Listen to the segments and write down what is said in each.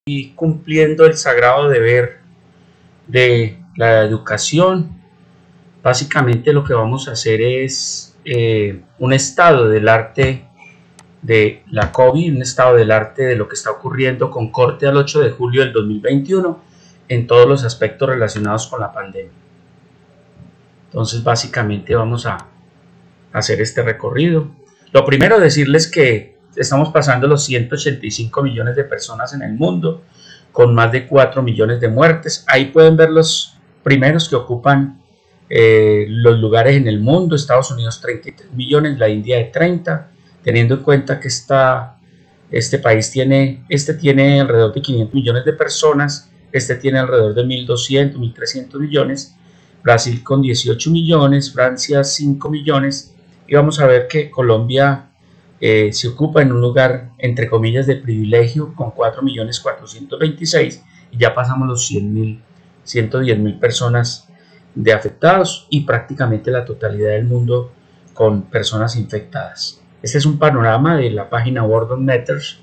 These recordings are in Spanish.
y cumpliendo el sagrado deber de la educación. Básicamente lo que vamos a hacer es un estado del arte de la COVID, un estado del arte de lo que está ocurriendo con corte al 8 de julio del 2021 en todos los aspectos relacionados con la pandemia. Entonces básicamente vamos a hacer este recorrido. Lo primero, decirles que estamos pasando los 185 millones de personas en el mundo, con más de 4 millones de muertes. Ahí pueden ver los primeros que ocupan los lugares en el mundo. Estados Unidos 33 millones, la India de 30, teniendo en cuenta que este país tiene alrededor de 500 millones de personas, tiene alrededor de 1.200, 1.300 millones, Brasil con 18 millones, Francia 5 millones, y vamos a ver que Colombia se ocupa en un lugar, entre comillas, de privilegio, con 4.426.000, y ya pasamos los 110.000 personas de afectados, y prácticamente la totalidad del mundo con personas infectadas. Este es un panorama de la página World on Matters,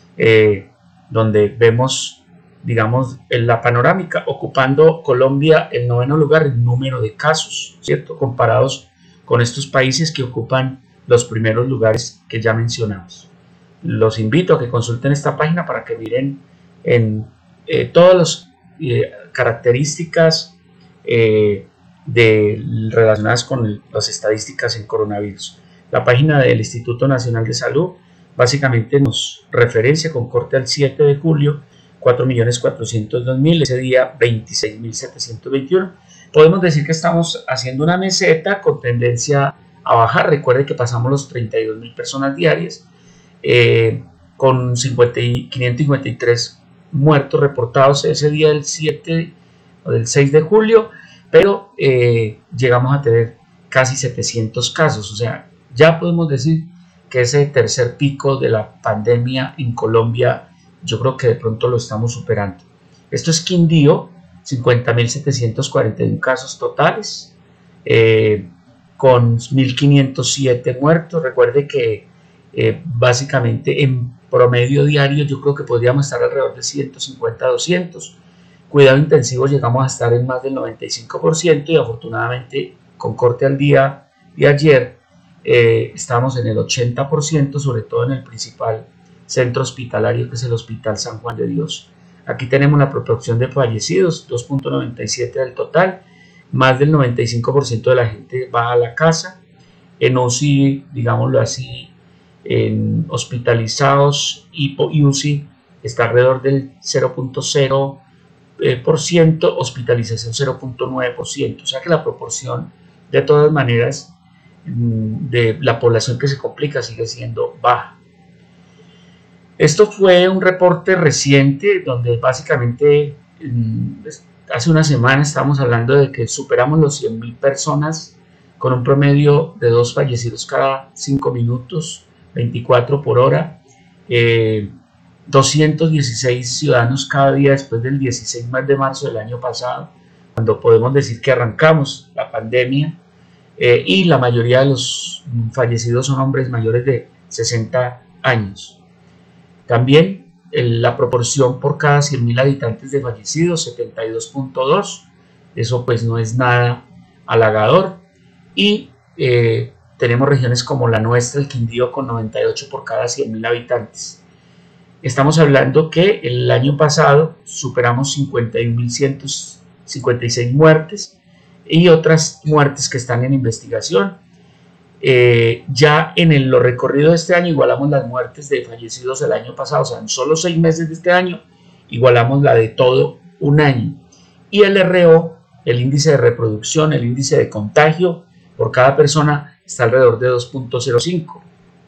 donde vemos, digamos, en la panorámica, ocupando Colombia el 9º lugar en número de casos, ¿cierto? Comparados con estos países que ocupan los primeros lugares que ya mencionamos. Los invito a que consulten esta página para que miren en todas las características relacionadas con las estadísticas en coronavirus. La página del Instituto Nacional de Salud básicamente nos referencia con corte al 7 de julio 4.402.000, ese día 26.721. Podemos decir que estamos haciendo una meseta con tendencia a bajar. Recuerde que pasamos los 32.000 personas diarias, con 553 muertos reportados ese día del 7 o del 6 de julio, pero llegamos a tener casi 700 casos. O sea, ya podemos decir que ese tercer pico de la pandemia en Colombia, yo creo que de pronto lo estamos superando. Esto es Quindío, 50.741 casos totales, con 1.507 muertos. Recuerde que básicamente en promedio diario yo creo que podríamos estar alrededor de 150 200. Cuidado intensivo llegamos a estar en más del 95%, y afortunadamente con corte al día de ayer estamos en el 80%, sobre todo en el principal centro hospitalario, que es el Hospital San Juan de Dios. Aquí tenemos la proporción de fallecidos, 2.97 del total. Más del 95% de la gente va a la casa. En UCI, digámoslo así, en hospitalizados y UCI está alrededor del 0.0%, hospitalización 0.9%. O sea que la proporción, de todas maneras, de la población que se complica sigue siendo baja. Esto fue un reporte reciente donde básicamente hace una semana estábamos hablando de que superamos los 100.000 personas, con un promedio de 2 fallecidos cada 5 minutos, 24 por hora, 216 ciudadanos cada día después del 16 de marzo del año pasado, cuando podemos decir que arrancamos la pandemia, y la mayoría de los fallecidos son hombres mayores de 60 años. También la proporción por cada 100.000 habitantes de fallecidos, 72.2, eso pues no es nada halagador. Y tenemos regiones como la nuestra, el Quindío, con 98 por cada 100.000 habitantes. Estamos hablando que el año pasado superamos 51.156 muertes y otras muertes que están en investigación. Ya en lo recorrido de este año igualamos las muertes de fallecidos el año pasado. O sea, en solo 6 meses de este año igualamos la de todo un año. Y el RO, el índice de reproducción, el índice de contagio por cada persona, está alrededor de 2.05.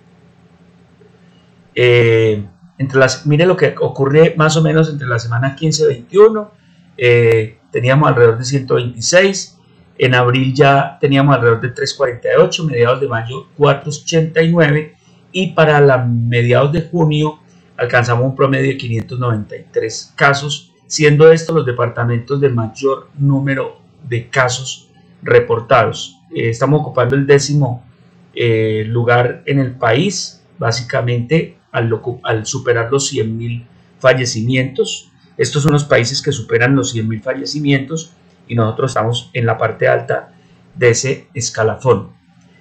Mire lo que ocurre más o menos entre la semana 15-21. Teníamos alrededor de 126. En abril ya teníamos alrededor de 348, mediados de mayo 489, y para mediados de junio alcanzamos un promedio de 593 casos, siendo estos los departamentos de mayor número de casos reportados. Estamos ocupando el 10º lugar en el país, básicamente al superar los 100.000 fallecimientos. Estos son los países que superan los 100.000 fallecimientos y nosotros estamos en la parte alta de ese escalafón.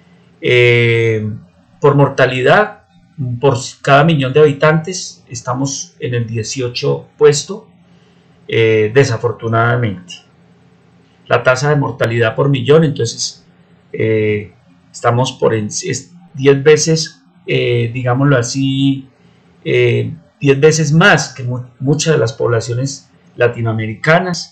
Por mortalidad, por cada millón de habitantes, estamos en el 18 puesto, desafortunadamente. La tasa de mortalidad por millón, entonces, estamos por 10 veces, digámoslo así, 10 veces más que muchas de las poblaciones latinoamericanas,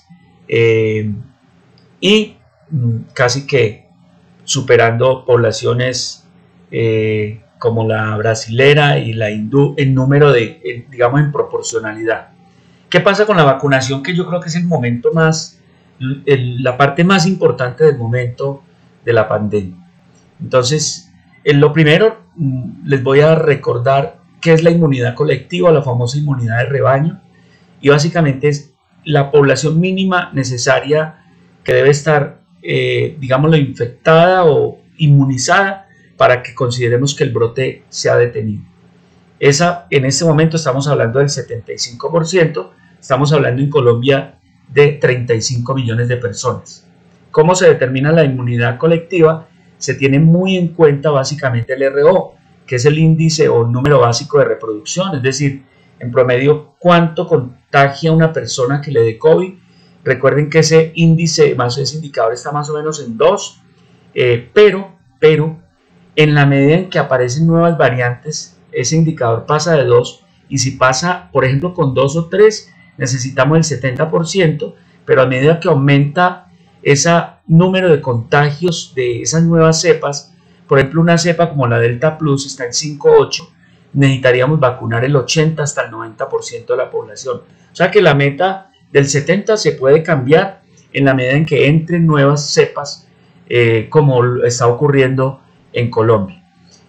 y casi que superando poblaciones como la brasilera y la hindú en número de, digamos, en proporcionalidad. ¿Qué pasa con la vacunación? Que yo creo que es el momento más, la parte más importante del momento de la pandemia. Entonces, lo primero, les voy a recordar qué es la inmunidad colectiva, la famosa inmunidad de rebaño, y básicamente es la población mínima necesaria que debe estar, digámoslo, infectada o inmunizada para que consideremos que el brote se ha detenido. En este momento estamos hablando del 75%, estamos hablando en Colombia de 35 millones de personas. ¿Cómo se determina la inmunidad colectiva? Se tiene muy en cuenta básicamente el RO, que es el índice o número básico de reproducción, es decir, en promedio cuánto contagia una persona que le dé COVID. Recuerden que ese índice, ese indicador está más o menos en 2, pero en la medida en que aparecen nuevas variantes, ese indicador pasa de 2, y si pasa, por ejemplo, con 2 o 3, necesitamos el 70%, pero a medida que aumenta ese número de contagios de esas nuevas cepas, por ejemplo, una cepa como la Delta Plus está en 5.8, necesitaríamos vacunar el 80 hasta el 90% de la población. O sea que la meta del 70 se puede cambiar en la medida en que entren nuevas cepas, como está ocurriendo en Colombia.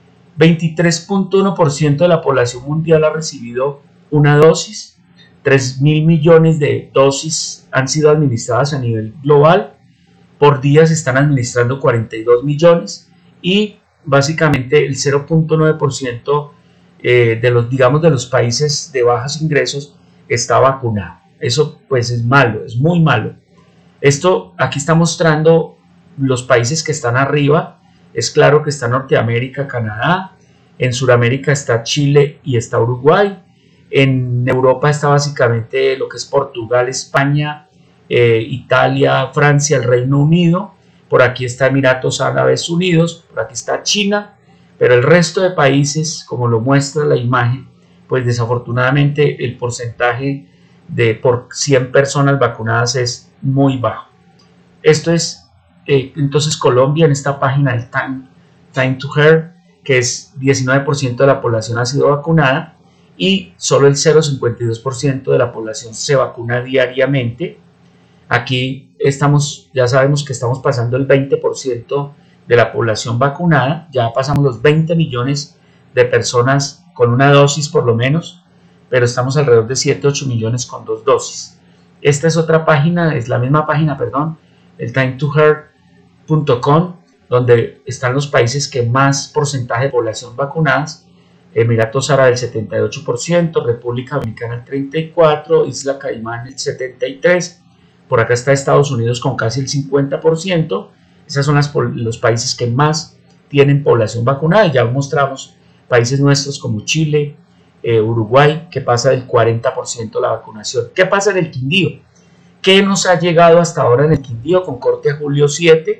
23.1% de la población mundial ha recibido una dosis, 3.000 millones de dosis han sido administradas a nivel global, por día se están administrando 42 millones y básicamente el 0.9% de los, digamos, de los países de bajos ingresos está vacunado. Eso pues es malo, es muy malo. Esto aquí está mostrando los países que están arriba. Es claro que está Norteamérica, Canadá, en Sudamérica está Chile y está Uruguay, en Europa está básicamente lo que es Portugal, España, Italia, Francia, el Reino Unido, por aquí está Emiratos Árabes Unidos, por aquí está China, pero el resto de países, como lo muestra la imagen, pues desafortunadamente el porcentaje de por 100 personas vacunadas es muy bajo. Esto es entonces Colombia, en esta página del Time to Care, que es 19% de la población ha sido vacunada y solo el 0.52% de la población se vacuna diariamente. Aquí estamos, ya sabemos que estamos pasando el 20% de la población vacunada, ya pasamos los 20 millones de personas con una dosis por lo menos, pero estamos alrededor de 7-8 millones con 2 dosis. Esta es otra página, es la misma página, perdón, el timetoher.com, donde están los países que más porcentaje de población vacunadas. Emiratos Árabes el 78%, República Dominicana el 34%, Isla Caimán el 73%, por acá está Estados Unidos con casi el 50%. Esos son los países que más tienen población vacunada. Ya mostramos países nuestros como Chile, Uruguay, que pasa del 40% la vacunación. ¿Qué pasa en el Quindío? ¿Qué nos ha llegado hasta ahora en el Quindío con corte a julio 7?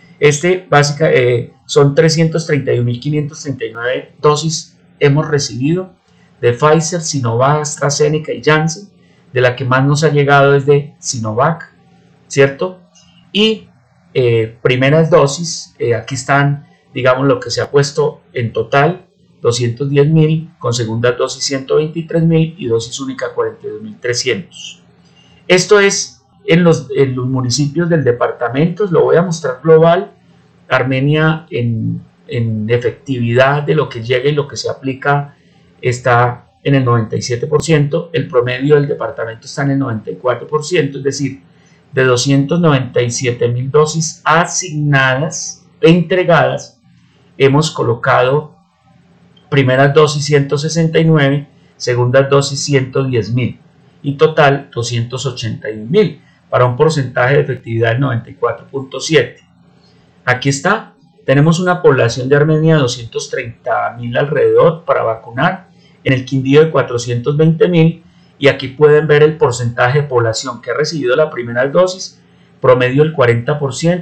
Son 331.539 dosis hemos recibido de Pfizer, Sinovac, AstraZeneca y Janssen. De la que más nos ha llegado es de Sinovac, ¿cierto? Y primeras dosis, aquí están, digamos, lo que se ha puesto en total, 210.000, con segundas dosis 123.000 y dosis única 42.300. Esto es en los municipios del departamento. Lo voy a mostrar global. Armenia en efectividad de lo que llega y lo que se aplica está en el 97%, el promedio del departamento está en el 94%, es decir, de 297.000 dosis asignadas, entregadas, hemos colocado primeras dosis 169, segundas dosis 110.000 y total 281.000 para un porcentaje de efectividad del 94.7%. Aquí está, tenemos una población de Armenia de 230.000 alrededor para vacunar, en el Quindío de 420.000, y aquí pueden ver el porcentaje de población que ha recibido la primera dosis, promedio el 40%,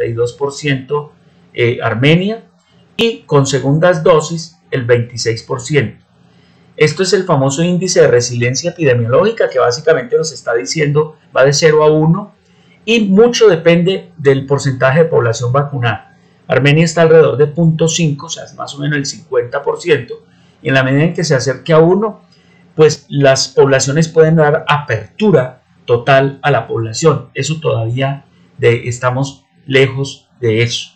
42% Armenia, y con segundas dosis el 26%. Esto es el famoso índice de resiliencia epidemiológica que básicamente nos está diciendo va de 0 a 1 y mucho depende del porcentaje de población vacunada. Armenia está alrededor de 0.5, o sea, es más o menos el 50%, y en la medida en que se acerque a 1, pues las poblaciones pueden dar apertura total a la población. Eso todavía estamos lejos de eso.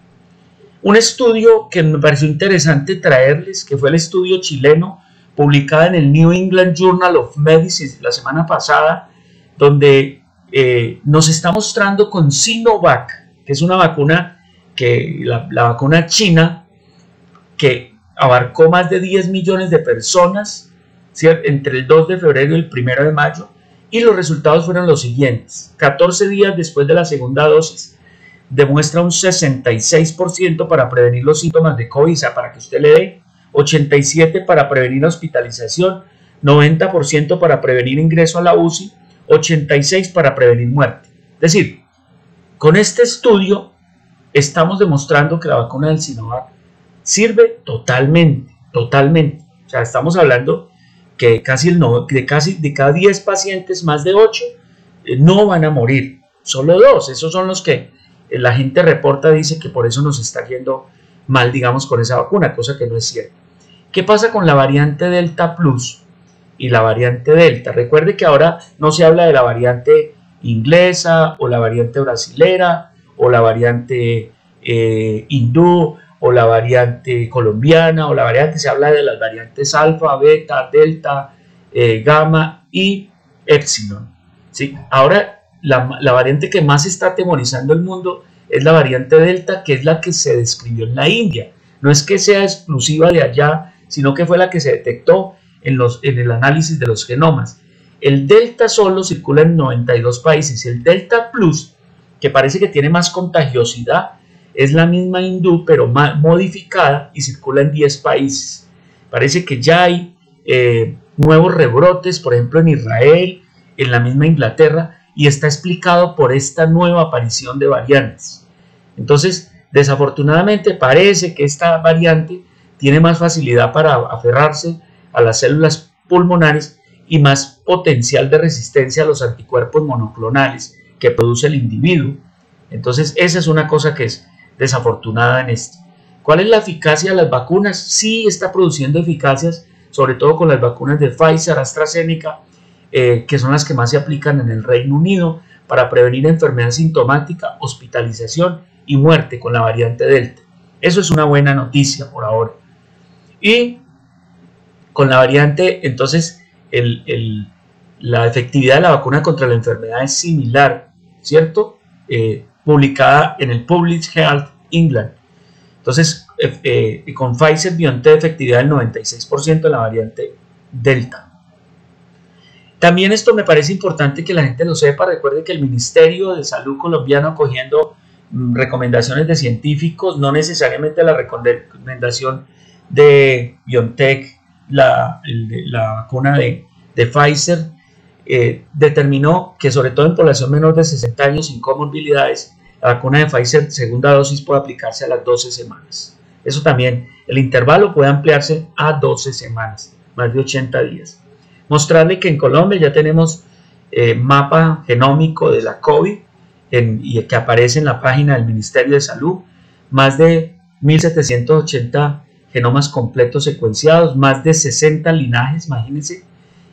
Un estudio que me pareció interesante traerles, que fue el estudio chileno publicado en el New England Journal of Medicine la semana pasada, donde nos está mostrando con Sinovac, que es una vacuna, la vacuna china, que abarcó más de 10 millones de personas, ¿cierto?, entre el 2 de febrero y el 1 de mayo, y los resultados fueron los siguientes. 14 días después de la segunda dosis, demuestra un 66% para prevenir los síntomas de COVID, o sea, para que usted le dé, 87% para prevenir la hospitalización, 90% para prevenir ingreso a la UCI, 86% para prevenir muerte. Es decir, con este estudio estamos demostrando que la vacuna del Sinovac sirve totalmente. O sea, estamos hablando que de cada 10 pacientes, más de 8 no van a morir, solo 2, esos son los que la gente reporta, dice que por eso nos está yendo mal, digamos, con esa vacuna, cosa que no es cierta. ¿Qué pasa con la variante Delta Plus y la variante Delta? Recuerde que ahora no se habla de la variante inglesa o la variante brasilera o la variante hindú o la variante colombiana o la variante, se habla de las variantes alfa, beta, delta, gamma y epsilon, ¿sí? Ahora la variante que más está atemorizando el mundo es la variante delta, que es la que se describió en la India. No es que sea exclusiva de allá, sino que fue la que se detectó en el análisis de los genomas. El delta solo circula en 92 países. El delta plus, que parece que tiene más contagiosidad, es la misma hindú, pero más modificada, y circula en 10 países. Parece que ya hay nuevos rebrotes, por ejemplo en Israel, en la misma Inglaterra, y está explicado por esta nueva aparición de variantes. Entonces, desafortunadamente parece que esta variante tiene más facilidad para aferrarse a las células pulmonares y más potencial de resistencia a los anticuerpos monoclonales que produce el individuo. Entonces, esa es una cosa que es desafortunada en esto. ¿Cuál es la eficacia de las vacunas? Sí está produciendo eficacias, sobre todo con las vacunas de Pfizer, AstraZeneca, que son las que más se aplican en el Reino Unido para prevenir enfermedad sintomática, hospitalización y muerte con la variante Delta. Eso es una buena noticia por ahora. Y con la variante, entonces, la efectividad de la vacuna contra la enfermedad es similar, ¿cierto? Publicada en el Public Health England. Entonces, con Pfizer BioNTech efectividad del 96% en la variante Delta. También esto me parece importante que la gente lo sepa. Recuerde que el Ministerio de Salud colombiano, acogiendo recomendaciones de científicos, no necesariamente la recomendación de BioNTech, la vacuna de Pfizer, determinó que sobre todo en población menor de 60 años sin comorbilidades, la vacuna de Pfizer segunda dosis puede aplicarse a las 12 semanas. Eso también, el intervalo puede ampliarse a 12 semanas, más de 80 días. Mostrarle que en Colombia ya tenemos mapa genómico de la COVID y que aparece en la página del Ministerio de Salud, más de 1.780 genomas completos secuenciados, más de 60 linajes, imagínense,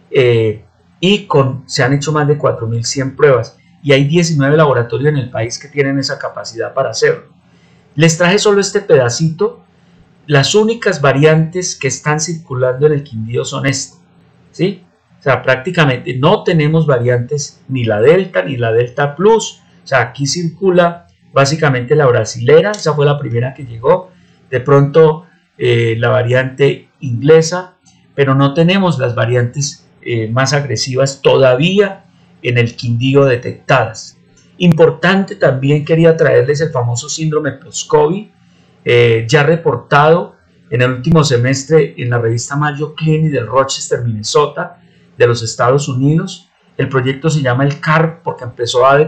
y se han hecho más de 4.100 pruebas, y hay 19 laboratorios en el país que tienen esa capacidad para hacerlo. Les traje solo este pedacito. Las únicas variantes que están circulando en el Quindío son estas, ¿sí? O sea, prácticamente no tenemos variantes, ni la Delta ni la Delta Plus. O sea, aquí circula básicamente la brasilera, esa fue la primera que llegó. De pronto la variante inglesa, pero no tenemos las variantes más agresivas todavía en el Quindío detectadas. Importante también quería traerles el famoso síndrome post-COVID, ya reportado en el último semestre en la revista Mayo Clinic de Rochester, Minnesota, de los Estados Unidos. El proyecto se llama el CARP porque empezó a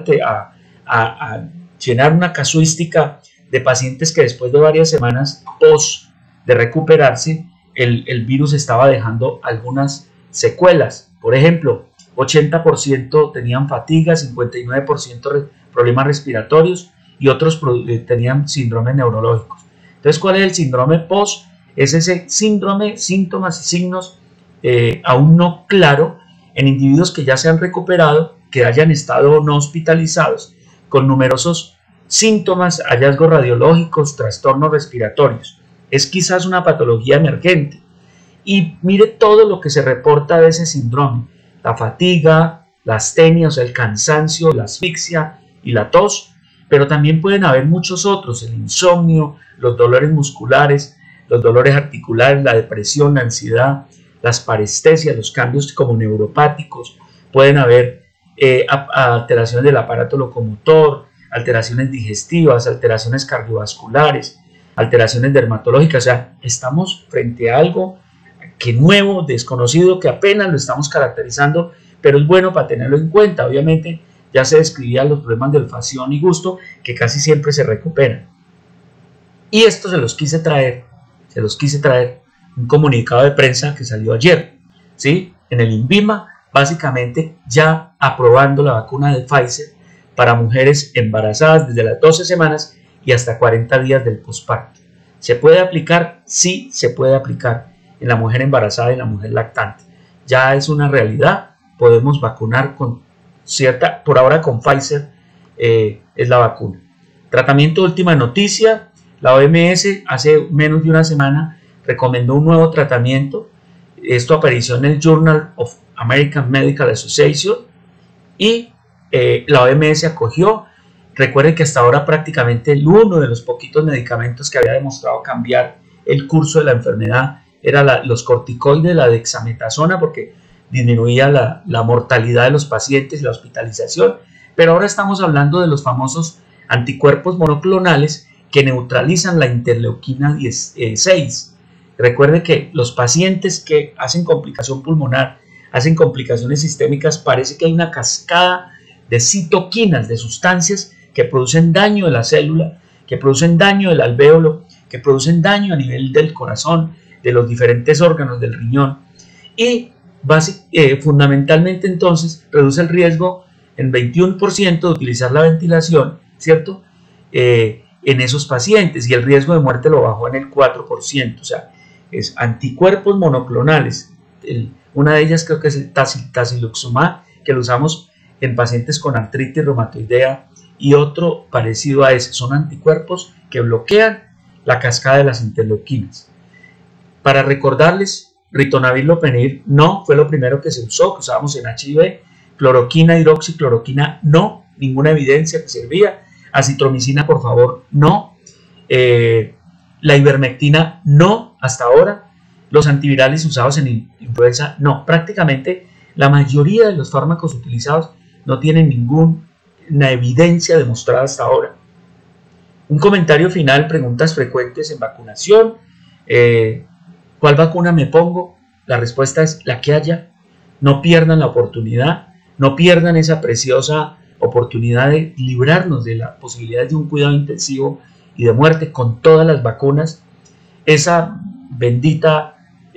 llenar una casuística de pacientes que después de varias semanas post de recuperarse, el virus estaba dejando algunas secuelas. Por ejemplo, 80% tenían fatiga, 59% problemas respiratorios y otros tenían síndromes neurológicos. Entonces, ¿cuál es el síndrome post? Es ese síndrome, síntomas y signos aún no claro en individuos que ya se han recuperado, que hayan estado no hospitalizados, con numerosos síntomas, hallazgos radiológicos, trastornos respiratorios. Es quizás una patología emergente. Y mire todo lo que se reporta de ese síndrome: la fatiga, la astenia, o sea, el cansancio, la asfixia y la tos, pero también pueden haber muchos otros: el insomnio, los dolores musculares, los dolores articulares, la depresión, la ansiedad, las parestesias, los cambios como neuropáticos, pueden haber alteraciones del aparato locomotor, alteraciones digestivas, alteraciones cardiovasculares, alteraciones dermatológicas. O sea, estamos frente a algo que nuevo, desconocido, que apenas lo estamos caracterizando, pero es bueno para tenerlo en cuenta. Obviamente ya se describían los problemas de olfacción y gusto, que casi siempre se recuperan. Y esto se los quise traer un comunicado de prensa que salió ayer, ¿sí? En el INVIMA, básicamente ya aprobando la vacuna de Pfizer para mujeres embarazadas desde las 12 semanas y hasta 40 días del posparto. ¿Se puede aplicar? Sí, se puede aplicar en la mujer embarazada y en la mujer lactante. Ya es una realidad, podemos vacunar con cierta, por ahora con Pfizer es la vacuna. Tratamiento, última noticia: la OMS hace menos de una semana recomendó un nuevo tratamiento. Esto apareció en el Journal of American Medical Association y la OMS acogió. Recuerden que hasta ahora prácticamente uno de los poquitos medicamentos que había demostrado cambiar el curso de la enfermedad era los corticoides, la dexametasona, porque disminuía la mortalidad de los pacientes y la hospitalización. Pero ahora estamos hablando de los famosos anticuerpos monoclonales que neutralizan la interleuquina 6. Recuerde que los pacientes que hacen complicación pulmonar, hacen complicaciones sistémicas, parece que hay una cascada de citoquinas, de sustancias que producen daño de la célula, que producen daño del alvéolo, que producen daño a nivel del corazón, de los diferentes órganos del riñón, y fundamentalmente entonces reduce el riesgo en 21% de utilizar la ventilación, ¿cierto? En esos pacientes, y el riesgo de muerte lo bajó en el 4%. O sea, es anticuerpos monoclonales. Una de ellas creo que es el tasiluximab, que lo usamos en pacientes con artritis reumatoidea, y otro parecido a ese. Son anticuerpos que bloquean la cascada de las interleuquinas. Para recordarles, ritonavir loperamide no fue lo primero que se usó, que usábamos en HIV. Cloroquina, hidroxicloroquina, no, ninguna evidencia que servía. Acitromicina, por favor, no. La ivermectina, no, hasta ahora. Los antivirales usados en influenza, no. Prácticamente la mayoría de los fármacos utilizados no tienen ninguna evidencia demostrada hasta ahora. Un comentario final: preguntas frecuentes en vacunación. ¿Cuál vacuna me pongo? La respuesta es la que haya. No pierdan la oportunidad, no pierdan esa preciosa oportunidad de librarnos de la posibilidad de un cuidado intensivo y de muerte con todas las vacunas. Esa bendita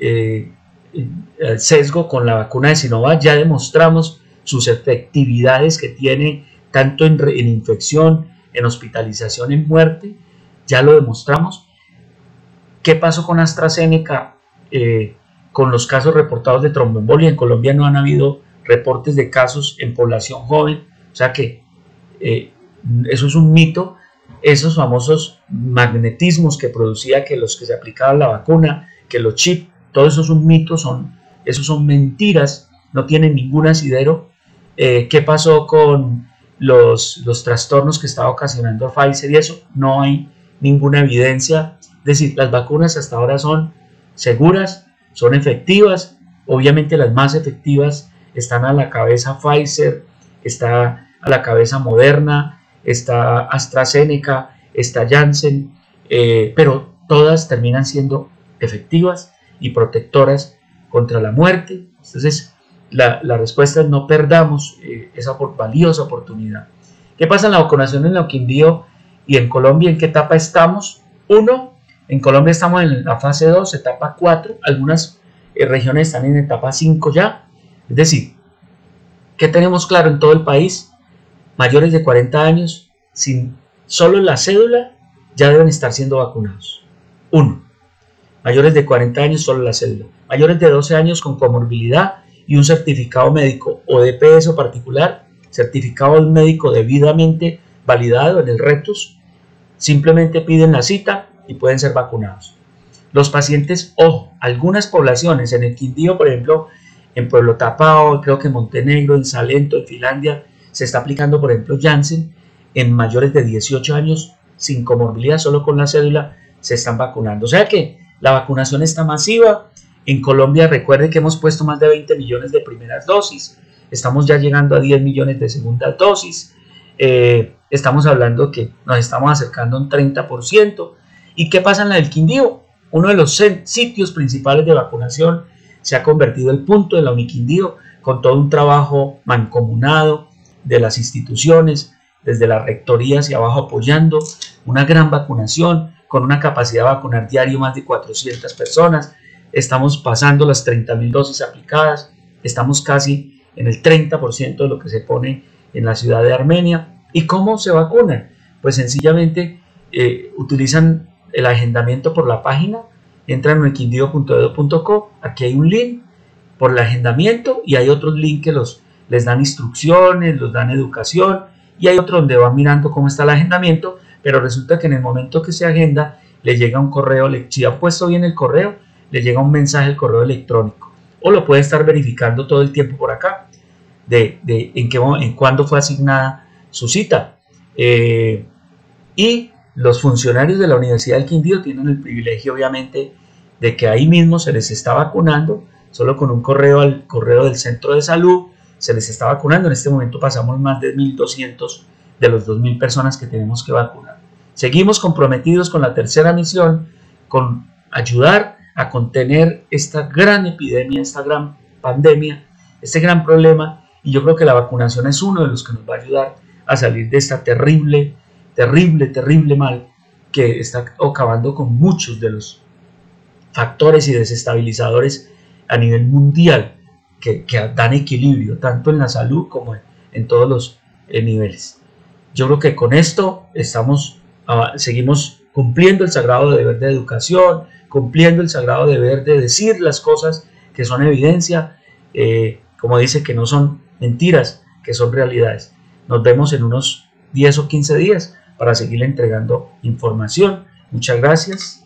sesgo con la vacuna de Sinovac, ya demostramos sus efectividades que tiene tanto en infección, en hospitalización, en muerte, ya lo demostramos. ¿Qué pasó con AstraZeneca? Con los casos reportados de tromboembolia, en Colombia no han habido reportes de casos en población joven, o sea que eso es un mito. Esos famosos magnetismos que producía que los que se aplicaban la vacuna, que los chips, todo eso es un mito, esos son mentiras, no tienen ningún asidero. ¿Qué pasó con los trastornos que estaba ocasionando Pfizer y eso? No hay ninguna evidencia. Es decir, las vacunas hasta ahora son seguras, son efectivas. Obviamente las más efectivas están a la cabeza Pfizer, está a la cabeza Moderna, está AstraZeneca, está Janssen, pero todas terminan siendo efectivas y protectoras contra la muerte. Entonces la respuesta es: no perdamos esa valiosa oportunidad. ¿Qué pasa en la vacunación en el Quindío y en Colombia? ¿En qué etapa estamos? 1. En Colombia estamos en la fase 2, etapa 4. Algunas regiones están en etapa 5 ya. Es decir, ¿qué tenemos claro en todo el país? Mayores de 40 años, sin solo la cédula, ya deben estar siendo vacunados. 1. Mayores de 40 años, solo la cédula. Mayores de 12 años con comorbilidad y un certificado médico o de peso particular, certificado médico debidamente validado en el RETUS, simplemente piden la cita y pueden ser vacunados. Los pacientes, ojo, algunas poblaciones en el Quindío, por ejemplo, en Pueblo Tapao, creo que en Montenegro, en Salento, en Finlandia, se está aplicando, por ejemplo, Janssen. En mayores de 18 años, sin comorbilidad, solo con la cédula, se están vacunando. O sea que la vacunación está masiva. En Colombia, recuerde que hemos puesto más de 20 millones de primeras dosis. Estamos ya llegando a 10 millones de segundas dosis. Estamos hablando que nos estamos acercando a un 30%. ¿Y qué pasa en la del Quindío? Uno de los sitios principales de vacunación se ha convertido el punto de la Uniquindío, con todo un trabajo mancomunado de las instituciones, desde la rectoría hacia abajo, apoyando una gran vacunación, con una capacidad de vacunar diario más de 400 personas. Estamos pasando las 30.000 dosis aplicadas, estamos casi en el 30% de lo que se pone en la ciudad de Armenia. ¿Y cómo se vacunan? Pues sencillamente utilizan el agendamiento por la página, entran en uniquindío.edu.co, aquí hay un link por el agendamiento y hay otros links que les dan instrucciones, los dan educación, y hay otro donde van mirando cómo está el agendamiento, pero resulta que en el momento que se agenda le llega un correo, si ha puesto bien el correo, le llega un mensaje al correo electrónico, o lo puede estar verificando todo el tiempo por acá, en cuándo fue asignada su cita. Y los funcionarios de la Universidad del Quindío tienen el privilegio, obviamente, de que ahí mismo se les está vacunando, solo con un correo al correo del centro de salud, se les está vacunando. En este momento pasamos más de 1.200 de los 2.000 personas que tenemos que vacunar. Seguimos comprometidos con la tercera misión, con ayudar a contener esta gran epidemia, esta gran pandemia, este gran problema, y yo creo que la vacunación es uno de los que nos va a ayudar a salir de esta terrible mal que está acabando con muchos de los factores y desestabilizadores a nivel mundial que dan equilibrio tanto en la salud como en todos los niveles. Yo creo que con esto seguimos cumpliendo el sagrado deber de educación, cumpliendo el sagrado deber de decir las cosas que son evidencia, como dice, que no son mentiras, que son realidades. Nos vemos en unos 10 o 15 días para seguir entregando información. Muchas gracias.